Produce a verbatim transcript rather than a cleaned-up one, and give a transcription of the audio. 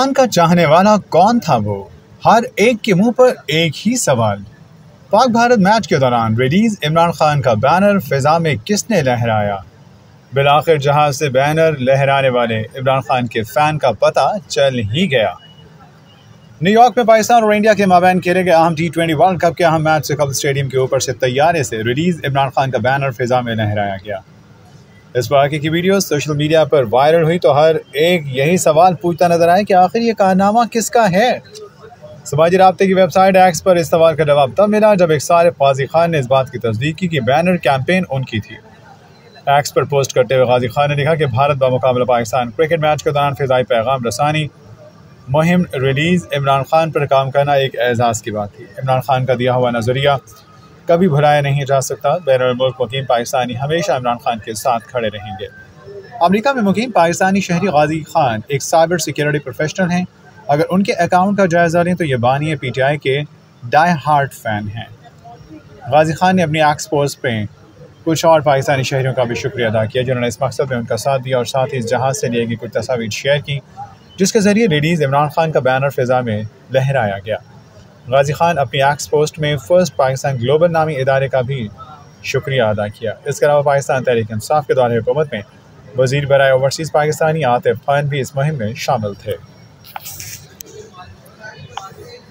खान का चाहने वाला कौन था वो? हर एक के मुंह पर एक ही सवाल। पाक भारत मैच के दौरान रिलीज इमरान खान का बैनर फिजा में किसने लहराया? बिलाखिर जहाज से बैनर लहराने वाले इमरान खान के फैन का पता चल ही गया। न्यूयॉर्क में पाकिस्तान और इंडिया के माबैन खेले गए अहम टी ट्वेंटी वर्ल्ड कप के अहम मैच से कबल स्टेडियम के ऊपर से तैयारे से रिलीज इमरान खान का बैनर फिजा में लहराया गया। इस वाक़े की वीडियो सोशल मीडिया पर वायरल हुई तो हर एक यही सवाल पूछता नजर आया कि आखिर ये कारनामा किसका है। समाजी राब्ते की वेबसाइट एक्स पर इस सवाल का जवाब तब मिला जब एक सारे गाजी खान ने इस बात की तस्दीक की कि बैनर कैंपेन उनकी थी। एक्स पर पोस्ट करते हुए गाजी खान ने लिखा कि भारत बमुकाबला पाकिस्तान क्रिकेट मैच के दौरान फिजाई पैगाम रसानी मुहिम रिलीज इमरान खान पर काम करना एक एजाज़ की बात थी। इमरान खान का दिया हुआ नज़रिया कभी भुलाया नहीं जा सकता। बैनुल मुल्क मुकीम पाकिस्तानी हमेशा इमरान खान के साथ खड़े रहेंगे। अमेरिका में मुकीम पाकिस्तानी शहरी गाजी खान एक साइबर सिक्योरिटी प्रोफेशनल हैं। अगर उनके अकाउंट का जायज़ा लें तो ये बानी पी टी आई के डाई हार्ट फ़ैन हैं। गाजी खान ने अपनी एक्स पोस्ट पे कुछ और पाकिस्तानी शहरियों का भी शुक्रिया अदा किया जिन्होंने इस मकसद में उनका साथ दिया और साथ ही इस जहाज़ से लिए गई कुछ तस्वीर शेयर की जिसके ज़रिए रिलीज़ इमरान खान का बैनर फिजा में लहराया गया। गाजी खान अपनी एक्स पोस्ट में फर्स्ट पाकिस्तान ग्लोबल नामी इदारे का भी शुक्रिया अदा किया। इसके अलावा पाकिस्तान तहरीक इंसाफ के दौरे हुकूमत में वज़ीर बराए ओवरसीज़ पाकिस्तानी आतिफ खान भी इस मुहिम में शामिल थे।